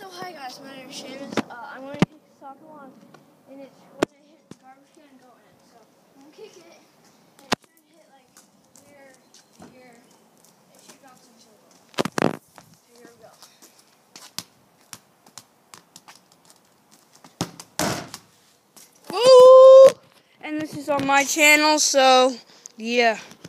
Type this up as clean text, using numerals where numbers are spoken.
So hi guys, my name is Seamus. I'm going to kick the soccer ball, and it's when I hit the garbage can and go in. So I'm going to kick it, and it's trying to hit like here. It should bounce into the ball. So here we go. Woo! And this is on my channel, so yeah.